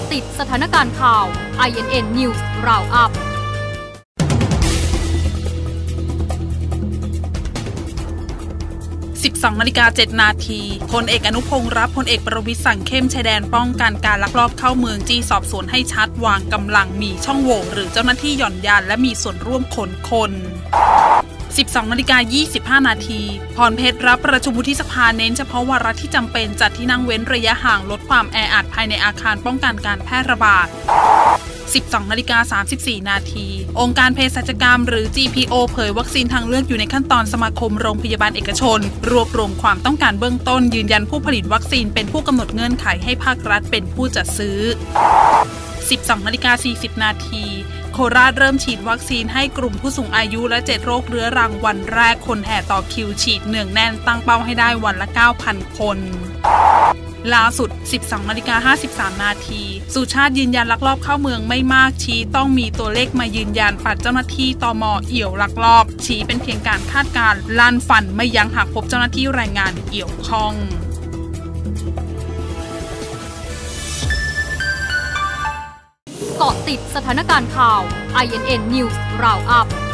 ติดสถานการณ์ข่าว INN News Roundup 12:07 นาทีพลเอกอนุพงษ์รับพลเอกประวิตรสั่งเข้มชายแดนป้องกันการลักลอบเข้าเมืองจี้สอบสวนให้ชัดวางกำลังมีช่องโหว่หรือเจ้าหน้าที่หย่อนยานและมีส่วนร่วมขนคน 12:25 นาทีพรเพชรรับประชุมวุฒิสภาเน้นเฉพาะวาระที่จำเป็นจัดที่นั่งเว้นระยะห่างลดความแออัดภายในอาคารป้องกันการแพร่ระบาด 12:34 นาทีองค์การเภสัชกรรมหรือ GPO เผยวัคซีนทางเลือกอยู่ในขั้นตอนสมาคมโรงพยาบาลเอกชนรวบรวมความต้องการเบื้องต้นยืนยันผู้ผลิตวัคซีนเป็นผู้กำหนดเงื่อนไขให้ภาครัฐเป็นผู้จัดซื้อ 12:40 นาทีโคราชเริ่มฉีดวัคซีนให้กลุ่มผู้สูงอายุและ7โรคเรื้อรังวันแรกคนแห่ต่อคิวฉีดเนืองแน่นตั้งเป้าให้ได้วันละ 9,000 คนล่าสุด 12:53 นาทีสุชาติยืนยันลักลอบเข้าเมืองไม่มากชี้ต้องมีตัวเลขมายืนยันปัดเจ้าหน้าที่ตม.เอี่ยวลักลอบชี้เป็นเพียงการคาดการณ์ลั่นฟันไม่ยั้งหากพบเจ้าหน้าที่แรงงานเกี่ยวข้องเกาะติดสถานการณ์ข่าว INN News Roundup